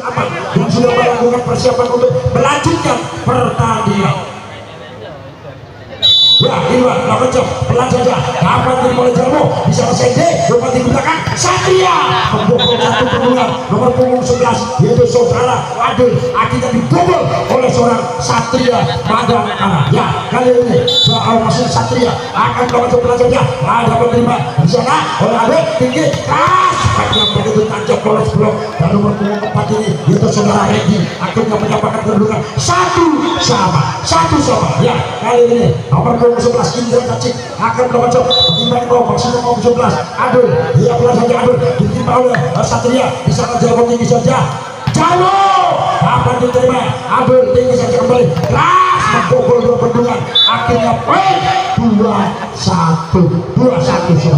aman yang sudah melakukan persiapan untuk melanjutkan pertandingan. Ya, Irwan, lakukan jam, pelan saja. Dapat dimulai Jarmo, bisa SND, dapat digunakan Satria. Membobol satu perundungan nomor punggung 11, yaitu saudara Adil. Akhirnya dibobol oleh seorang Satria Madangkara. Ya, kali ini soal maksud Satria akan melakukan pelan saja. Dapat terima di sana oleh Adil, tinggi, keras. Yang begitu tajam bolos blok dan nomor punggung 4 ini, yaitu saudara Regi. Akhirnya mendapatkan kedudukan satu sama. Ya, kali ini nomor 11 Indra Cacik akan melakukan bagaimana mau maksimal nomor 11 Adul. Dia pelan saja Adul ditimpa oleh Satria. Di sana Jarwo tinggi saja. Jarwo dapat diterima. Adul tinggi saja kembali. Keras membobol dua bendungan. Akhirnya poin 2-1.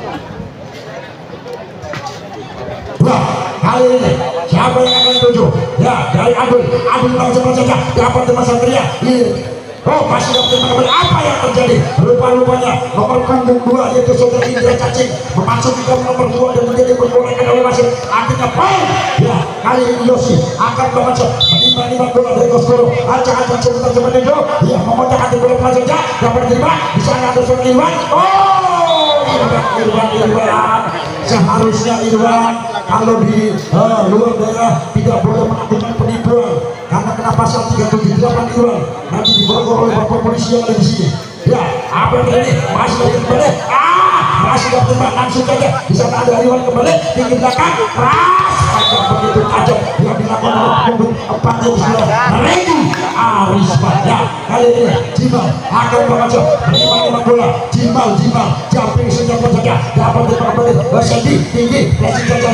Wah, kali ini siapa yang akan tuju? Ya, dari Adul langsung saja dapat terima Satria. Oh, masih dapat kembali. Apa yang terjadi? Rupa-rupanya nomor punggung 2 yaitu saudara Indra Cacing memasuki nomor 2 dan menjadi pergolakan oleh wasit. Akhirnya poin. Ya, kali ini Yosi akan memecah 5 bola dari Koskoro. Acak-acak sebentar sebentar itu. Ya, memecah hati bola pelan saja. Dapat terima. Di sana ada seorang Irwan. Oh, Irwan. Seharusnya Irwan kalau di luar daerah tidak boleh melakukan penipuan karena kena pasal 378 Irwan nanti diborgol oleh bapak polisi yang ada di sini. Ya, apa yang terjadi? Masih dapat kembali. Masih dapat kembali langsung saja. Di sana ada Irwan kembali tinggi belakang keras. Tajam begitu tajam yang dilakukan oleh punggung 4 yang sudah Regi Arisman. Ya, kali ini Jimal akan membaca 5 bola. Jimal jumping sejauh saja dapat kembali Sendi tinggi masih saja.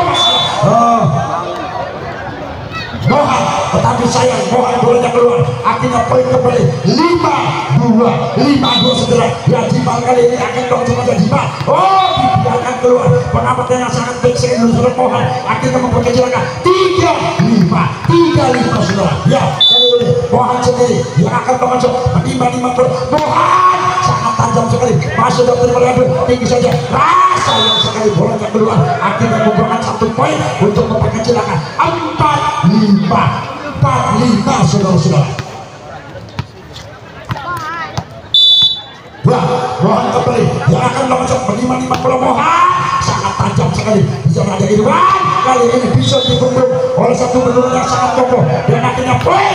Mohan, tetapi sayang Mohan bolanya keluar. Akhirnya poin kembali 5-2 segera. Ya, Jimal kali ini akan coba Jimal. Oh, dibiarkan keluar. Pengamatan yang sangat baik sekali dari Mohan. Akhirnya memperkecilkan 3-5 saudara. Ya, kali ini Mohan sendiri yang akan mencoba 5 gol. Mohan sangat tajam sekali. Masih dapat terlalu tinggi saja. Sayang sekali bolanya keluar. Akhirnya membuahkan 1 poin untuk memperkecilkan 4-5 saudara-saudara. Wah, Mohan kembali yang akan melakukan 5 bola. Mohan sangat tajam sekali. Bisa ada Irwan. Kali ini bisa dikumpul oleh satu bendungan yang sangat kokoh dan akhirnya poin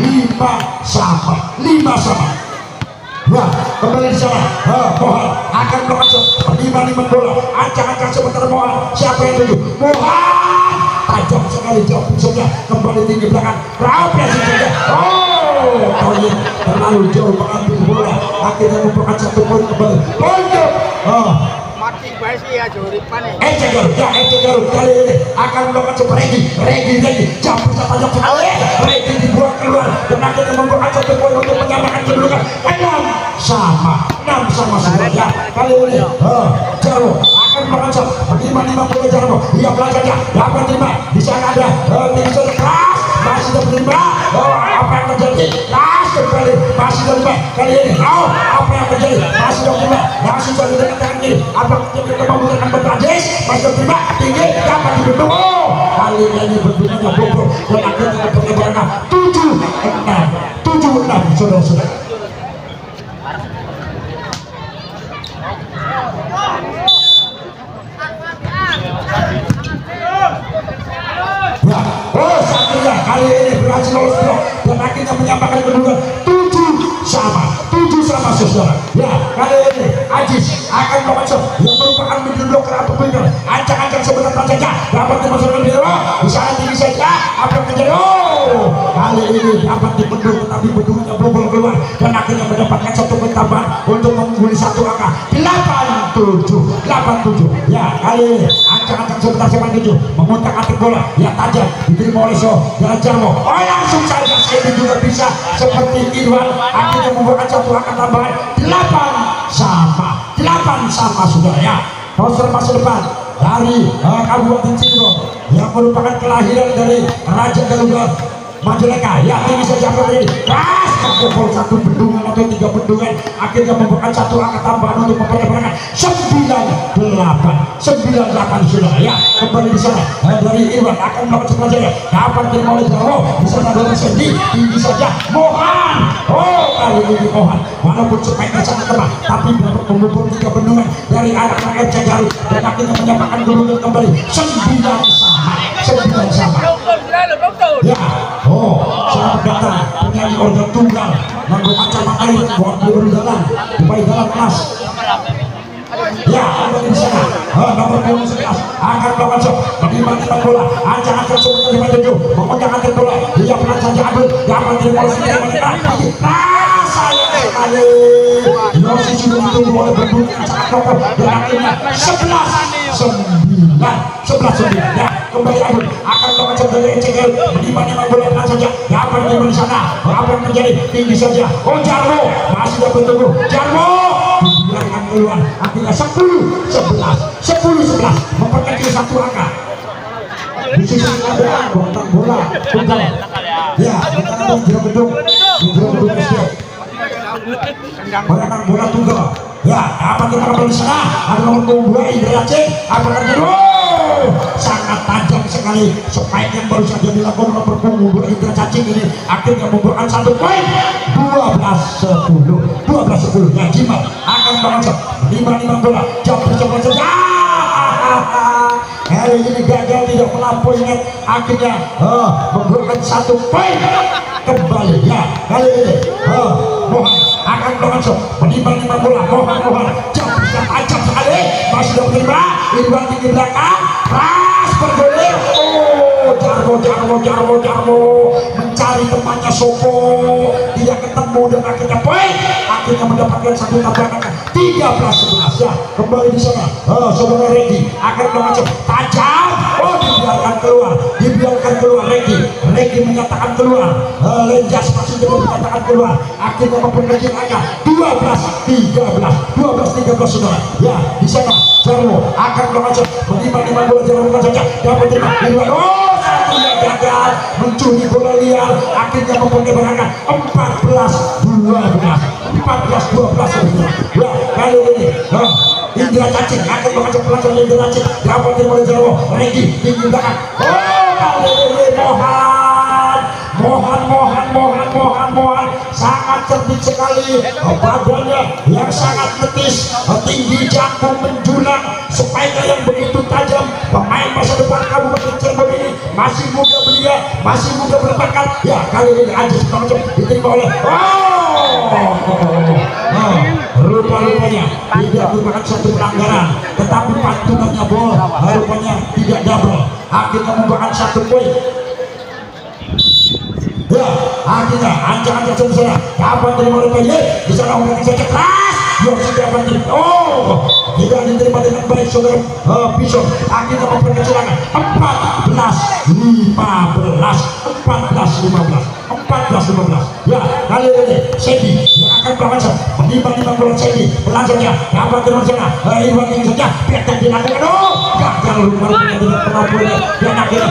5 sama. Wah, kembali di sana. Mohan akan melakukan 5 bola. Ancang-ancang sebentar Mohan. Siapa yang tuju? Mohan tajam sekali jauh saja kembali tinggi belakang. Rapi saja. Oh, poin terlalu jauh mengambil bola. Akhirnya membuahkan 1 poin kembali. Poin. Mati basi ya juripan nih. Ece Garut kali ini akan melakukan coba Regi jambul saja sekali. Regi dibuang keluar dan akhirnya membuahkan 1 poin untuk menyamakan kedudukan 6 sama saudara. Kali ini Jarwo akan melakukan 5 bola Jarwo. Ia belajarnya dapat terima. Di sana ada tinggi saja keras. Masih dapat terima. Apa yang terjadi? Keras kembali. Masih dapat terima. Kali ini apa yang terjadi? Masih dapat terima. Langsung saja dengan tangan kiri. Apa kita membutuhkan bertandis? Masih dapat terima. Tinggi dapat dibendung. Kali ini bendungannya bobol dan akhirnya penyebaran 7-6 saudara-saudara. Satria kali ini berhasil lolos blok dan akhirnya menyamakan kedudukan 7 sama saudara. Ya, kali ini Ajis akan melakukan yang merupakan middle blocker atau winger. Ancang-ancang sebentar saja dapat dimasukkan di di sana tinggi saja. Apa yang terjadi? Kali ini dapat dibendung tetapi bendungannya bobol keluar dan akhirnya mendapatkan 1 poin tambahan untuk mengungguli 1 angka 8-7. Ya, kali ini ancang-ancang sebentar 7 mengutak-atik bola. Ya, tajam diterima oleh Jarwo. Langsung saja ini juga bisa seperti Irwan. Akhirnya membuahkan 1 angka tambahan 8 sama saudara. Ya, poster masa depan dari Kabupaten Cirebon yang merupakan kelahiran dari Raja Garuda Majalengka. Ya, tinggi saja ini membobol 1 bendungan atau 3 bendungan. Akhirnya membuahkan 1 angka tambahan untuk memperlebarkan 9-8 98 sudah ya. Kembali di sana dari Irwan akan melakukan selanjutnya. Dapat terima oleh Jarwo di sana dari Sendi tinggi saja Mohan. Oh kali ini Mohan walaupun speknya sangat lemah tapi dapat memukul 3 bendungan dari anak-anak FC Garut dan akhirnya menyamakan dulu kembali 9 sama. Ya, oh selamat datang penyanyi organ tunggal lagu macam air buat di dalam kelas. Ya, kembali di sana. Nomor 11 akan melakukan shot. Bagaimana bola? Ancang-ancang sebentar 57. Memegang bola. Dia pernah saja ambil. Dapat dari bola sayang sekali. Yosi sudah ditunggu oleh berbunyi sangat kokoh dan akhirnya 11-9 ya. Kembali Abdul akan melakukan dari Encegel. Bagaimana bola pernah saja. Dapat dari sana. Apa yang terjadi? Tinggi saja. Oh Jarwo masih dapat tunggu. Jarwo dibiarkan keluar. Akhirnya 10-11 memperkecil 1 angka. Di sisi ada kotak bola tunggal. Ya, kita ada di gedung SD. Kotak bola tunggal. Ya, apa kita kembali di sana? Ada nomor 2 Indra Ceng. Apa terjadi? Sangat tajam sekali spike yang baru saja dilakukan nomor punggung 2 Indra Cacing ini akhirnya membuahkan 1 poin. 12-10 ya. Jimat akan melakukan 5 bola jauh coba saja. Hari ini gagal tidak melampaui net akhirnya membuahkan 1 poin kembali ya. Kali ini Mohan akan melakukan 5 bola. Mohan jauh tajam sekali masih dapat terima. Irwan tinggi belakang ras bergulir. Jarwo mencari temannya Sopo tidak ketemu dan akhirnya poin. Akhirnya mendapatkan 1 tambahan 13-11 ya. Kembali di sana saudara Regi akan melakukan tajam. Oh dibiarkan keluar Regi menyatakan keluar. Lenjas masih belum menyatakan keluar. Akhirnya memperkecil angka 12-13 saudara ya. Di sana Jarwo akan melakukan 5 bola. Jarwo bukan saja dapat terima. Satria gagal mencuri bola liar akhirnya mempunyai berangkat 14-12 ya. Kali ini Indra Cacing akan mengajak pelajaran Indra Cacing dapat terima oleh Jarwo. Regi tinggi belakang. Kali ini Mohan sangat cerdik sekali. Badannya yang sangat betis, tinggi jangkung menjulang, sepeda yang begitu tajam. Pemain masa depan Kabupaten Cirebon ini masih muda belia, masih muda berbakat ya. Kali ini Anjis Tongcok diterima oleh rupa-rupanya tidak merupakan satu pelanggaran tetapi pantunannya bola rupanya tidak double, akhirnya membuahkan 1 poin ya. Akhirnya ancang-ancang sana dapat terima oleh PJ di sana memberikan saja keras yang sudah dapat tidak diterima dengan baik saudara Bison. Akhirnya memperkecil angka 14-15 ya. Kali ini Sebi yang akan melakukan 5 bola. Sebi pelajarnya dapat terima sana Irwan tinggi saja petak dilakukan gagal rupanya dengan penampilannya dan akhirnya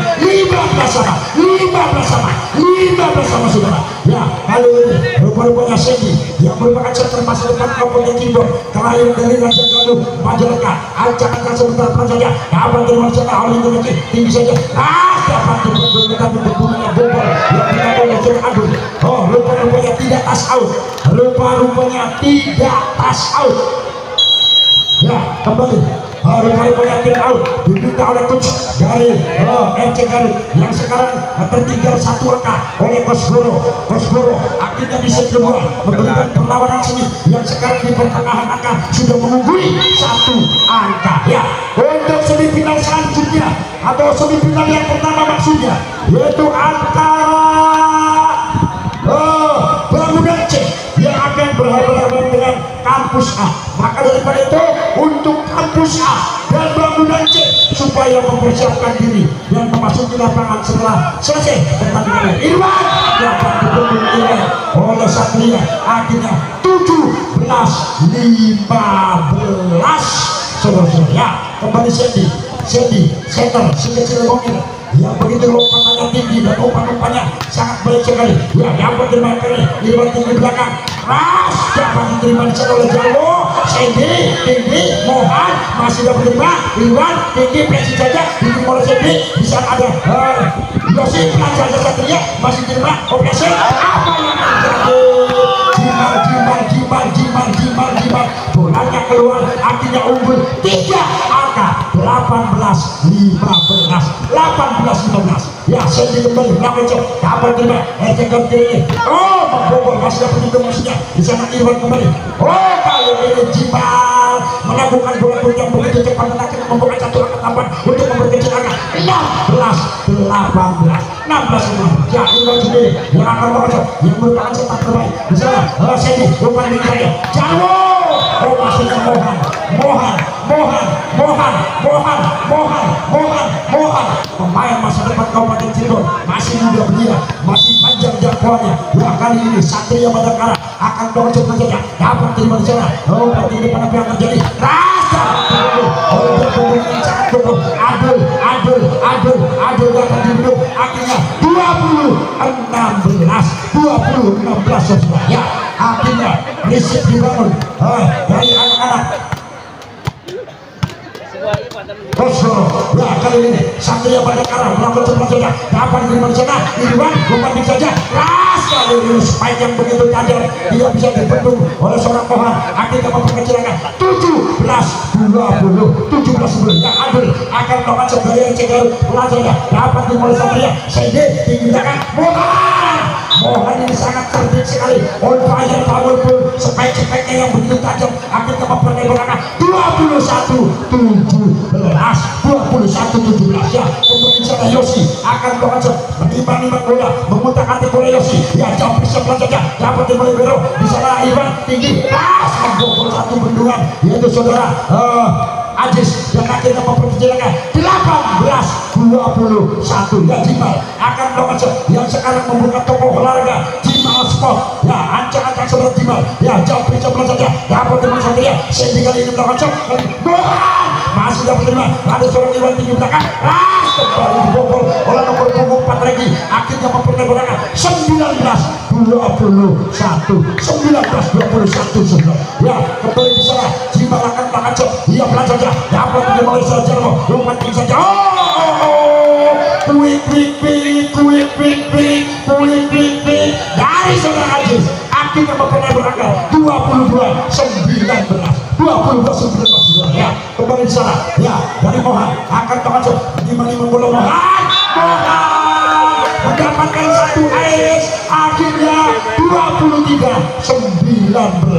15 sama saudara ya. Kali ini rupanya Sebi yang merupakan center masa depan Kabupaten Cirebon terakhir dari Raja Galuh Majalengka. Ancang-ancang sebentar saja dapat terima sana oleh Indonesia tinggi saja dapat dipergunakan berbunyinya bobol yang dilakukan oleh Jom Agung. Rupanya tidak touch out. Ya kembali rupanya tidak out diminta oleh coach dari FC Garut yang sekarang tertinggal 1 angka oleh Kosgoro. Akhirnya di set kedua memberikan perlawanan seni yang sekarang di pertengahan angka sudah mengungguli 1 angka ya. Untuk semifinal selanjutnya atau semifinal yang pertama maksudnya yaitu antara Bangunan C yang akan berhadapan dengan Kampus A. Maka daripada itu untuk Kampus A dan Bangunan C supaya mempersiapkan diri dan memasuki lapangan setelah selesai pertandingan Irwan dapat dipukul oleh Satria akhirnya 17-15 saudara ya. Kembali Sendi center sekecil mungkin yang begitu lompatannya tinggi dan umpan-umpannya sangat baik sekali ya. Dapat terima kali Irwan tinggi belakang ras dapat diterima di sana oleh Jarwo Sendi tinggi Mohan masih dapat terima Iwan tinggi presi saja tinggi mulai Sendi bisa ada Yosi pelajar Satria masih terima operasi apa yang terjadi jimal bolanya keluar akhirnya unggul 3 angka 18-15 ya Sendi kembali Ramejo dapat terima ejekan kiri membobol masih dapat itu maksudnya di sana Iwan kembali kali ini Jimal melakukan bola yang begitu cepat dan akhirnya membuka satu angka tambahan untuk memperkecil angka 16 ya Iwan sendiri yang akan mengocok yang merupakan sepak terbaik di sana Sendi bukan Mikaya jauh masuknya Mohan pemain masa depan Kabupaten Cirebon masih muda belia masih panjang jangkauannya ya kali ini Satria Bayangkara akan mengocok saja dapat terima di sana di depan apa yang terjadi rasa adul dapat dibunuh akhirnya 20-16 ya akhirnya risik dibangun dari anak-anak ya kali ini Satria Bayangkara melakukan saja dapat diterima di sana Iwan bukan saja rasa spike yang begitu tajam dia bisa dibendung oleh seorang Mohan akhirnya memperkecilkan 17-11 yang adil akan melakukan sebagai cekal pelajarnya dapat dimulai Satria Sendi digunakan Mohan ini sangat cerdik sekali on fire powerful spike-nya yang begitu tajam akhirnya memperkecilkan 21-17 ya kemudian sana Yosi akan melakukan menimbang bola memutar hati bola Yosi ya jauh bisa saja dapat dimulai Bero di sana Iwan tinggi membobol satu bendungan yaitu saudara Ajis yang akhirnya memperkecilkan 18-21 ya Jimal akan melakukan yang sekarang membuka toko olahraga Jimal Sport ya ancang-ancang saudara Jimal ya jauh bisa saja dapat dimulai Satria Sendi kali ini melakukan masih dapat terima ada seorang Iwan tinggi belakang kembali dibobol oleh nomor punggung 4 lagi akhirnya memperlebarkan 19-21 ya kembali di sana Jimal akan mengacau dia belajar dapat dimulai saja lompat tinggi saja dari saudara Ajis akhirnya memperlebarkan 22-19 ya kembali di sana ya dari Mohan akan mengacau gimana bola Mohan mendapatkan satu ace akhirnya 23-19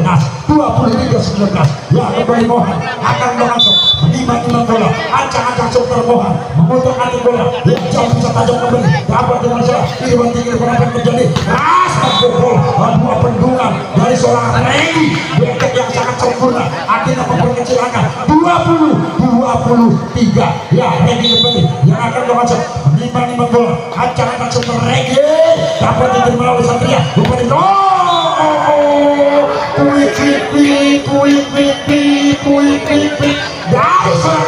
ya kembali Mohan akan mengacau gimana bola ancang-ancang seputar Mohan memutar hati bola dia jauh bisa tajam kembali dapat dengan salah Iwan tinggi apa terjadi membobol dua bendungan dari seorang Rey betek yang sangat sempurna akhirnya memperkecil angka 20-23 ya Rey kembali yang akan mengacau lima bola ancang-ancang seputar Rey dapat diterima oleh Satria bukan dari seorang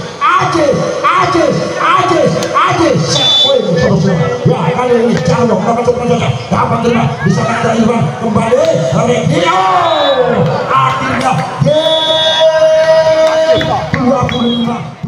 Ajis ya kali ini Carlo dapat terima bisa kata Iwan kembali Regio akhirnya 25